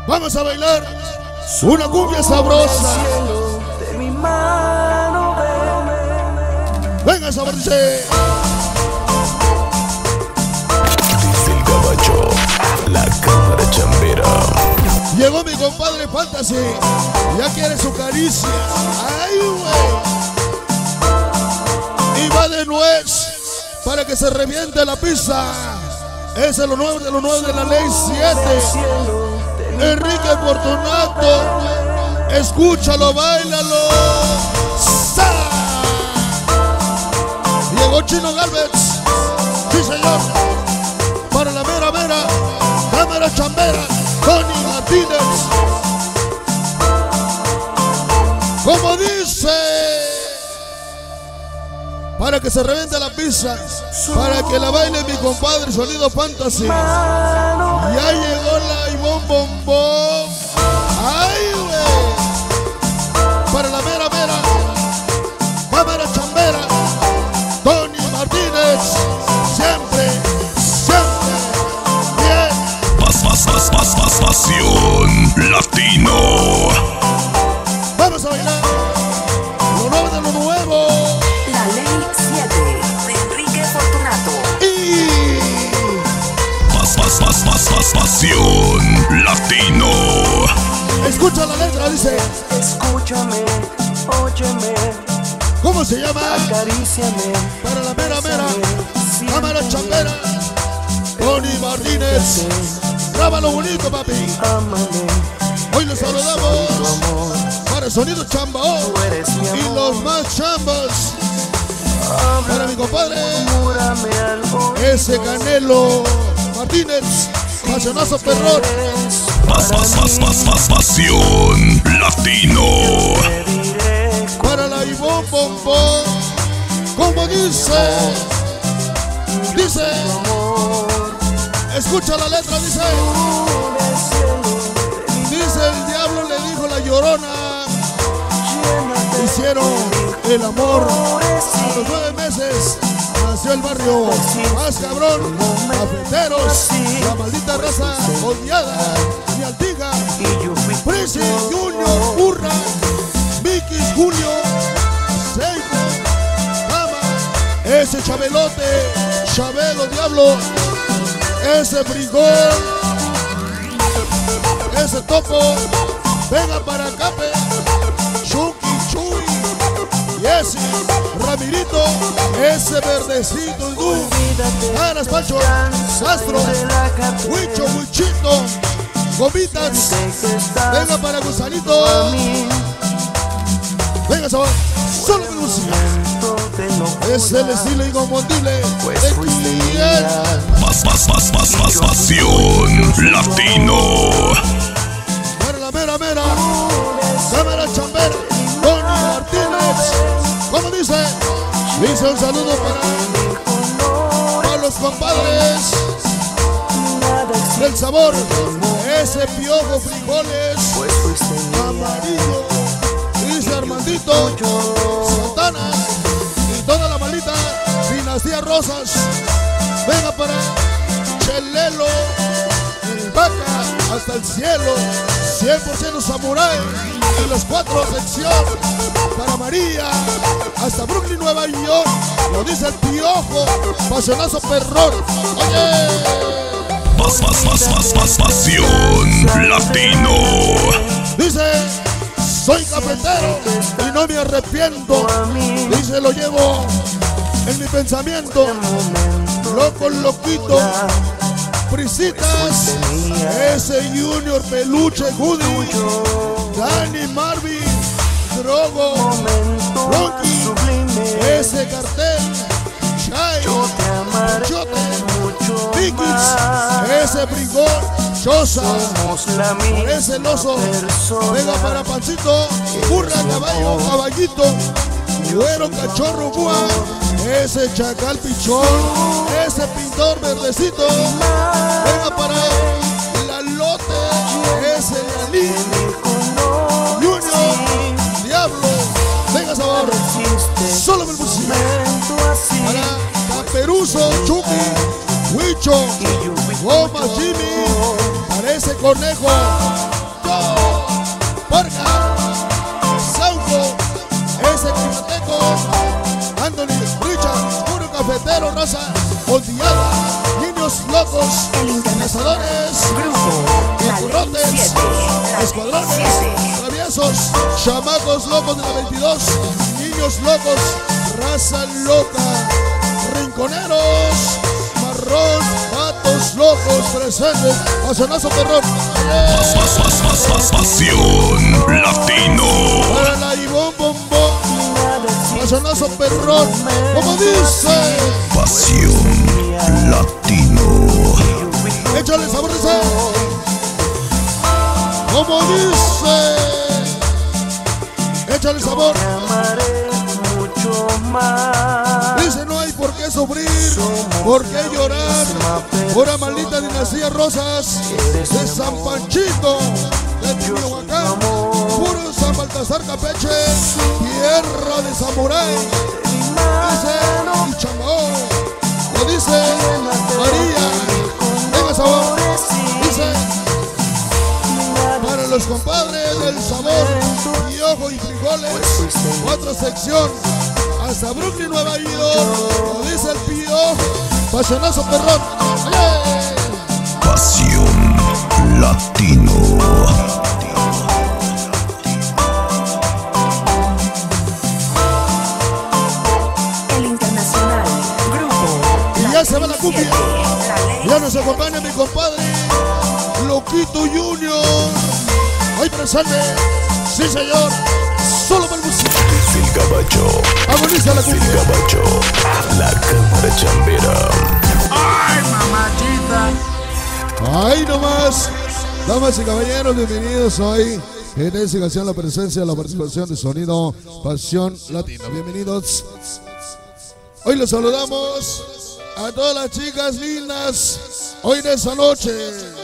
Vamos a bailar una cumbia sabrosa. Venga, sabor, dice. Desde el Gabacho, la cámara chambera. Llegó mi compadre Fantasy. Ya quiere su caricia. Ay, güey. Y va de nuez para que se reviente la pizza. Ese es lo nuevo de la ley 7. Enrique Fortunato. Escúchalo, báilalo. ¡Sa! Llegó Chino Galvez. Sí, señor. Para la mera mera cámara chambera, Tony Martínez. Como dice, para que se reviente la pizza, para que la baile mi compadre Sonido Fantasy. Ya llegó la Ivonne Bombón. Ay, güey. Para la mera mera cámara chambera, Tony Martínez. Siempre bien. Pasión Latino. Vamos a bailar lo nuevo de lo nuevo. La ley 7 de Enrique Fortunato. Y Pasión Latino. escucha la letra, dice. Escúchame, óyeme, ¿Cómo se llama? acaríciame. Para la mera mera cámara chambera, Tony Martínez. Grábalo bonito, papi. Ámame, Hoy los saludamos para Sonido Chambao tú eres mi amor. y los más chambas. Para mi compadre, Júrame algo. ese Canelo Martínez, pasionazo perrón. Pasión Latino. Te diré Para la Ivonne Bombón, como dice, escucha la letra, dice. Dice el diablo le dijo la Llorona. Hicieron el amor a los 9 meses. Nació el barrio más cabrón, cafeteros, la maldita raza odiada y altiga. y yo fui Prince, Junior, Urra, Vicky, Julio, Seibo, Gama, ese Chabelote, Chabelo Diablo, ese Brigón, ese Topo, venga para Cape, Chucky, Chuy, y ese Ramirito, ese Verdecito, Hindú, Aras Pancho, Castro, Huicho, Huichito, Gomitas, venga para Gusanito, venga sabor, solo me gusta. Es el estilo inconfundible de quién. Pasión Latino. Para la mera mera cámara chambera, Tony Martínez. ¿Cómo dice? Dice un saludo para los compadres del sabor. Ese Piojo Frijoles amarillo. Dice Armandito Santana y toda la maldita Dinastía Rosas. Venga para Chelelo, el Vaca hasta el cielo, 100% Samurai y los 4 sección para María hasta Brooklyn, Nueva York. Lo dice el Piojo, pasionazo perrón. Oye, Pasión Latino. dice, soy cafetero y no me arrepiento. Dice, lo llevo en mi pensamiento. Loco, loquito, Prisitas, ese Junior, Peluche, Judy, Dani, Marvin, Drogo, Rocky, ese Cartel, Shai, Chote, Vikis, ese Brigón, Chosa, por ese Loso, venga para Pancito, Burra, Caballo, Caballito, Güero, Cachorro, Búa, ese Chacal Pichón, ese Pintor Verdecito, venga para la Lote, ese Lalí, Junior, Diablo, venga sabor, solo me pusiste. Para Caperuso, Chucky, Huicho, Goma, Jimmy, parece conejo, raza odiada, niños locos, cazadores, currotes, escuadrones, traviesos, chamacos locos de la 22, niños locos, raza loca, rinconeros, marrón, patos locos presentes, pasionazo perrón. Pasión Latino. Para la Ivón Bombón, pasionazo perrón, como dice. Pasión Latino. Échale sabor, dice. Como dice. Échale sabor. Dice, no hay por qué sufrir, por qué llorar. Pura maldita dinastía Rosas de San Panchito, de Michoacán. Puro San Baltasar Campeche, tierra de samurái. Dice, y Chambao. Lo dice María. Venga sabor. Dice, para los compadres del sabor, y ojo y frijoles, 4 sección, hasta Brooklyn, Nueva York. Lo dice el Pío, pasionazo perrón. ¡Oye! Pasión Latino. El Internacional Grupo. Y ya se va la cumbia. Ya nos acompaña mi compadre Loquito Junior. Hoy presente, sí señor, solo para el música. El Gabacho. Agoniza la cumbia. El Gabacho. La cámara chambera. Ahí nomás, damas y caballeros, bienvenidos hoy en esta ocasión la presencia, la participación de Sonido Pasión Latino. Bienvenidos. Hoy les saludamos a todas las chicas lindas hoy en esta noche.